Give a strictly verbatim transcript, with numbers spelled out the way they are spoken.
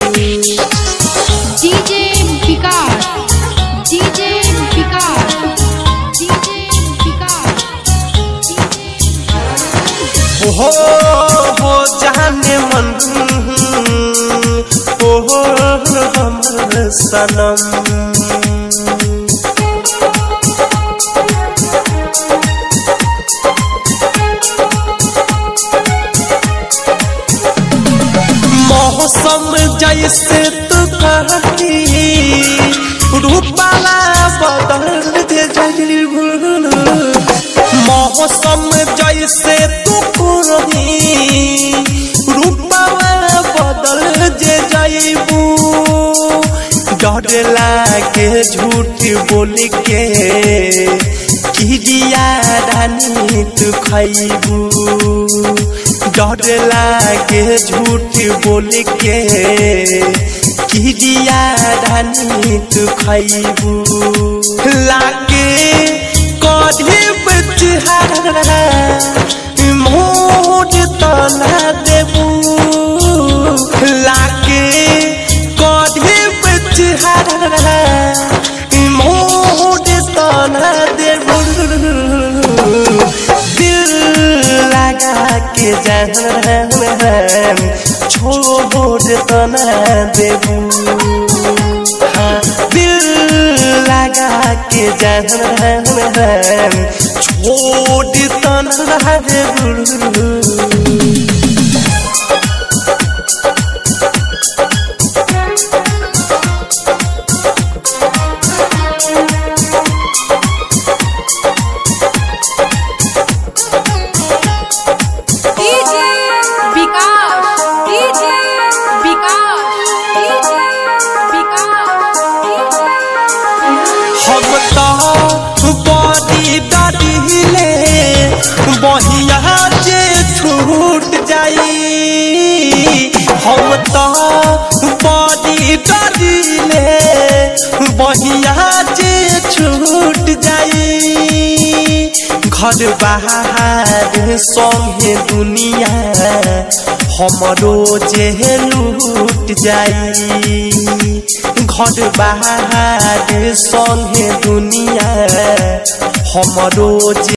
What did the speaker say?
DJ Vikas DJ Vikas DJ Vikas हो हो जाने मन ओ हमर सनम मौसम जैसे तू कहती रूपाला बदल दे जाई मौसम जैसे तू कहती रूपाला बदल दे जाइबू डर लागे झूठ बोल के किरिया रानी तू खइबू डर लागे झूठ बोल के किरिया रानी तू खइबू लागे कढ़े बचहारा मोर तना देबू लागे कढ़े बचहारा मोर तना देबू के जान छोड़ तना देबू हाँ दिल लगा के जान छोड़ तना देबू बहिया जे छूट जाई हम तो बड़ी डरिले बहिया जे छूट जाई घर बाहर संगे दुनिया हमरो जे लूट जाई घर बाहर संगे दुनिया हमरो